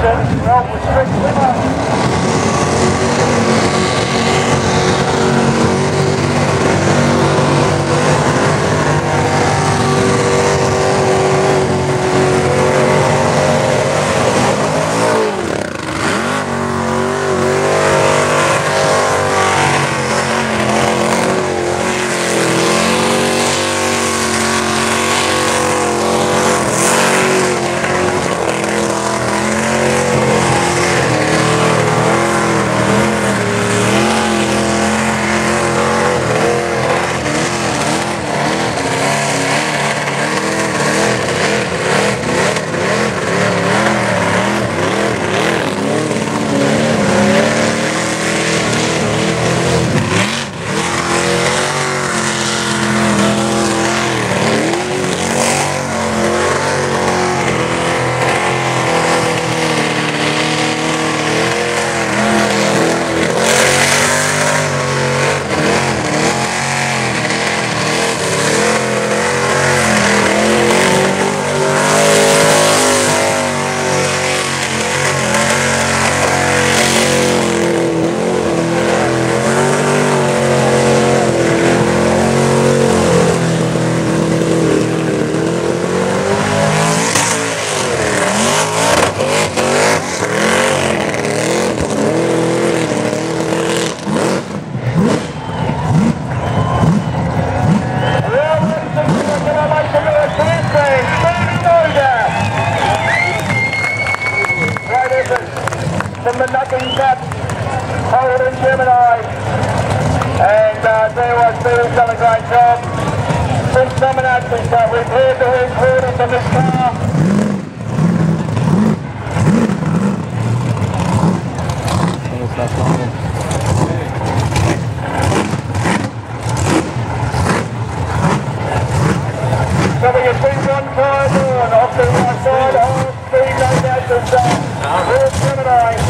Anderson, Ralph was strict from the Nothing Cat, Holden Gemini, and there was Steve's done a great job. Since nominations that we've heard to include from this car. So we can see one car doing off the right side, all speed nominations, Holden Gemini.